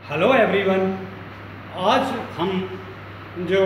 Hello everyone. आज हम जो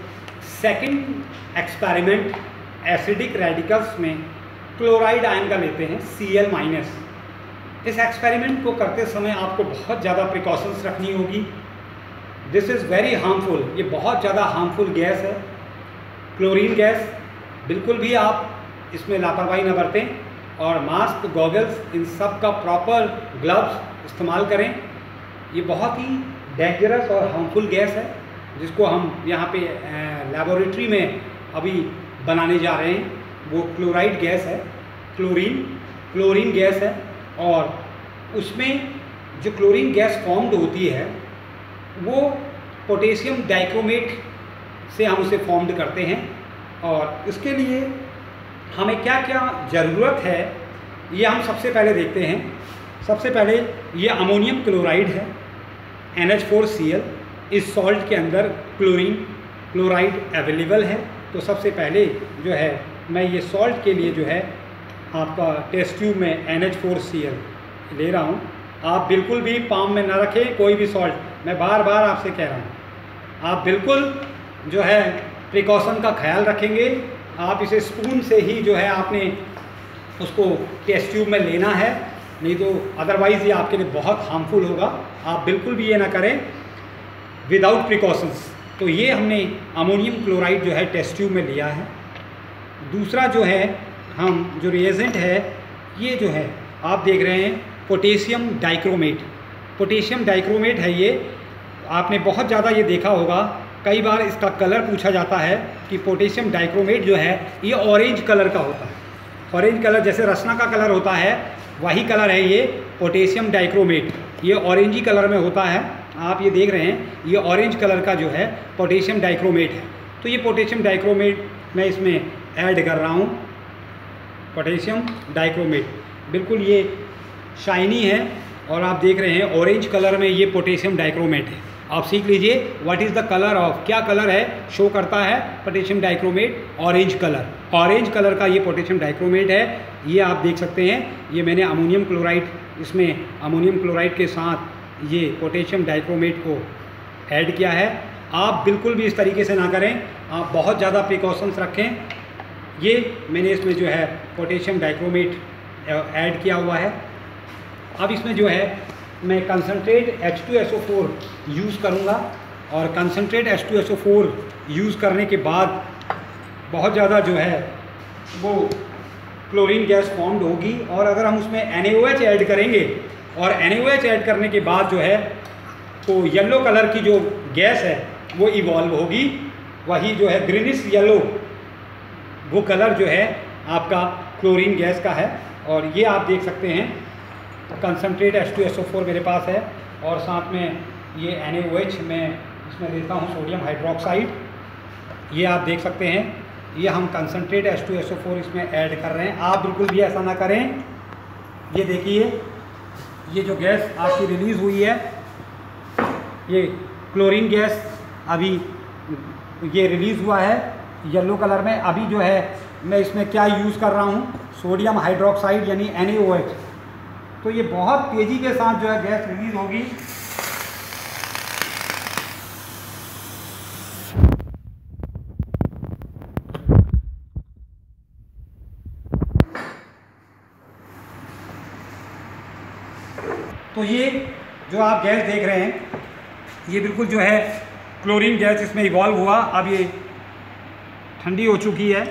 सेकंड एक्सपेरिमेंट एसिडिक रेडिकल्स में क्लोराइड आयन का लेते हैं Cl-। इस एक्सपेरिमेंट को करते समय आपको बहुत ज़्यादा प्रिकॉशंस रखनी होगी। दिस इज़ वेरी हार्मफुल, ये बहुत ज़्यादा हार्मफुल गैस है क्लोरीन गैस। बिल्कुल भी आप इसमें लापरवाही न बरतें और मास्क, गॉगल्स, इन सब का प्रॉपर ग्लव्स इस्तेमाल करें। ये बहुत ही डेंजरस और हार्मफुल गैस है जिसको हम यहाँ पे लेबोरेटरी में अभी बनाने जा रहे हैं। वो क्लोराइड गैस है, क्लोरीन गैस है। और उसमें जो क्लोरीन गैस फॉर्म्ड होती है वो पोटेशियम डाइक्रोमेट से हम उसे फॉर्म्ड करते हैं। और इसके लिए हमें क्या क्या ज़रूरत है ये हम सबसे पहले देखते हैं। सबसे पहले ये अमोनियम क्लोराइड है, NH4Cl। इस सॉल्ट के अंदर क्लोराइड अवेलेबल है। तो सबसे पहले जो है मैं ये सॉल्ट के लिए जो है आपका टेस्ट ट्यूब में NH4Cl ले रहा हूँ। आप बिल्कुल भी पाम में ना रखें कोई भी सॉल्ट, मैं बार बार आपसे कह रहा हूँ। आप बिल्कुल जो है प्रिकॉशन का ख्याल रखेंगे। आप इसे स्पून से ही जो है आपने उसको टेस्ट ट्यूब में लेना है, नहीं तो अदरवाइज़ ये आपके लिए बहुत हार्मफुल होगा। आप बिल्कुल भी ये ना करें विदाउट प्रिकॉशंस। तो ये हमने अमोनियम क्लोराइड जो है टेस्ट ट्यूब में लिया है। दूसरा जो है हम जो रिएजेंट है ये जो है आप देख रहे हैं पोटेशियम डाइक्रोमेट है। ये आपने बहुत ज़्यादा ये देखा होगा, कई बार इसका कलर पूछा जाता है कि पोटेशियम डाइक्रोमेट जो है ये ऑरेंज कलर का होता है। ऑरेंज कलर जैसे रसना का कलर होता है वही कलर है ये पोटेशियम डाइक्रोमेट। ये ऑरेंजी कलर में होता है, आप ये देख रहे हैं ये ऑरेंज कलर का जो है पोटेशियम डाइक्रोमेट है। तो ये पोटेशियम डाइक्रोमेट मैं इसमें ऐड कर रहा हूँ। पोटेशियम डाइक्रोमेट बिल्कुल ये शाइनी है और आप देख रहे हैं ऑरेंज कलर में ये पोटेशियम डाइक्रोमेट है। आप सीख लीजिए what is the colour of, क्या कलर है शो करता है पोटेशियम डाइक्रोमेट, ऑरेंज कलर का ये पोटेशियम डाइक्रोमेट है। ये आप देख सकते हैं ये मैंने अमोनियम क्लोराइड, इसमें अमोनियम क्लोराइड के साथ ये पोटेशियम डाइक्रोमेट को ऐड किया है। आप बिल्कुल भी इस तरीके से ना करें, आप बहुत ज़्यादा प्रिकॉशंस रखें। ये मैंने इसमें जो है पोटेशियम डाइक्रोमेट ऐड किया हुआ है। अब इसमें जो है मैं कंसनट्रेट H2SO4 यूज़ करूँगा और कंसनट्रेट H2SO4 यूज़ करने के बाद बहुत ज़्यादा जो है वो क्लोरीन गैस फॉर्म्ड होगी। और अगर हम उसमें NaOH ऐड करेंगे और NaOH ऐड करने के बाद जो है तो येलो कलर की जो गैस है वो इवॉल्व होगी। वही जो है ग्रीनिश येलो वो कलर जो है आपका क्लोरीन गैस का है। और ये आप देख सकते हैं कंसनट्रेट H2SO4 मेरे पास है और साथ में ये NaOH मैं इसमें देता हूँ सोडियम हाइड्रोक्साइड। ये आप देख सकते हैं ये हम कंसनट्रेट H2SO4 इसमें ऐड कर रहे हैं। आप बिल्कुल भी ऐसा ना करें। ये देखिए ये जो गैस आपकी रिलीज़ हुई है ये क्लोरीन गैस अभी ये रिलीज़ हुआ है येलो कलर में। अभी जो है मैं इसमें क्या यूज़ कर रहा हूँ सोडियम हाइड्रोक्साइड यानी NaOH। तो ये बहुत तेज़ी के साथ जो है गैस रिलीज़ होगी। तो ये जो आप गैस देख रहे हैं ये बिल्कुल जो है क्लोरीन गैस इसमें इवॉल्व हुआ। अब ये ठंडी हो चुकी है।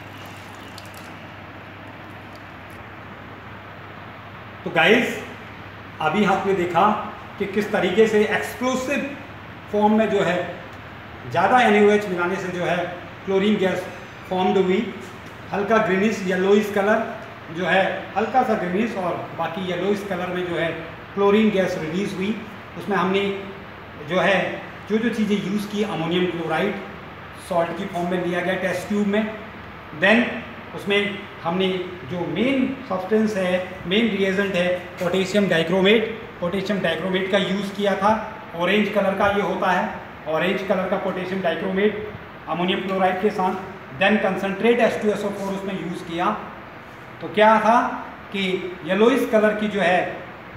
तो गाइस अभी आपने देखा कि किस तरीके से एक्सप्लोसिव फॉर्म में जो है ज़्यादा NaOH मिलाने से जो है क्लोरीन गैस फॉर्म्ड हुई। हल्का ग्रीनिश येलोइश कलर जो है, हल्का सा ग्रीनिश और बाकी येलोइश कलर में जो है क्लोरीन गैस रिलीज़ हुई। उसमें हमने जो है जो चीज़ें यूज़ की अमोनियम क्लोराइड सॉल्ट की फॉर्म में लिया गया टेस्ट ट्यूब में। देन उसमें हमने जो मेन सब्सटेंस है, मेन रिएजेंट है पोटेशियम डाइक्रोमेट का यूज़ किया था। ऑरेंज कलर का ये होता है, ऑरेंज कलर का पोटेशियम डाइक्रोमेट अमोनियम क्लोराइड के साथ। देन कंसनट्रेट H2SO4 उसमें यूज़ किया। तो क्या था कि येलोइश कलर की जो है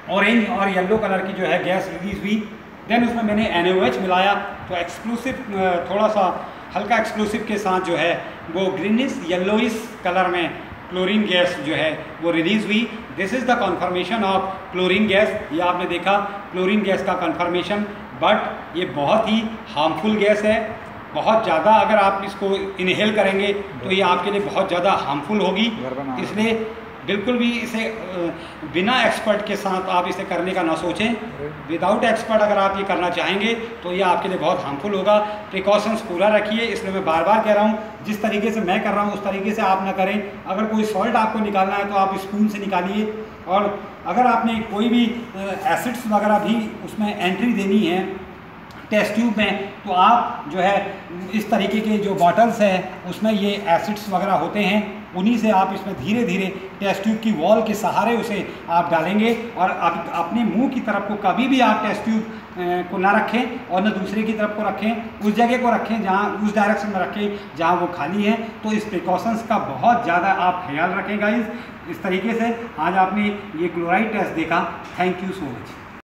ऑरेंज और येलो कलर की जो है गैस रिलीज हुई। देन उसमें मैंने NaOH मिलाया तो एक्सप्लोसिव थोड़ा सा हल्का एक्सप्लोसिव के साथ जो है वो ग्रीनिश येलोइश कलर में क्लोरीन गैस जो है वो रिलीज़ हुई। This is the confirmation of chlorine gas. ये आपने देखा क्लोरीन गैस का कन्फर्मेशन, बट ये बहुत ही हार्मफुल गैस है। बहुत ज़्यादा अगर आप इसको इनहेल करेंगे तो ये आपके लिए बहुत ज़्यादा हार्मफुल होगी। इसलिए बिल्कुल भी इसे बिना एक्सपर्ट के साथ आप इसे करने का ना सोचें। विदाउट एक्सपर्ट अगर आप ये करना चाहेंगे तो ये आपके लिए बहुत हार्मफुल होगा। प्रिकॉशंस पूरा रखिए, इसलिए मैं बार बार कह रहा हूँ जिस तरीके से मैं कर रहा हूँ उस तरीके से आप ना करें। अगर कोई सॉल्ट आपको निकालना है तो आप स्पून से निकालिए, और अगर आपने कोई भी एसिड्स वगैरह भी उसमें एंट्री देनी है टेस्ट ट्यूब में, तो आप जो है इस तरीके के जो बॉटल्स हैं उसमें ये एसिड्स वगैरह होते हैं, उन्हीं से आप इसमें धीरे धीरे टेस्ट ट्यूब की वॉल के सहारे उसे आप डालेंगे। और अपने मुंह की तरफ को कभी भी आप टेस्ट ट्यूब को ना रखें और न दूसरे की तरफ को रखें, उस जगह को रखें जहाँ उस डायरेक्शन में रखें जहाँ वो खाली है। तो इस प्रिकॉशंस का बहुत ज़्यादा आप ख्याल रखें गाइस। इस तरीके से आज आपने ये क्लोराइड टेस्ट देखा। Thank you so much.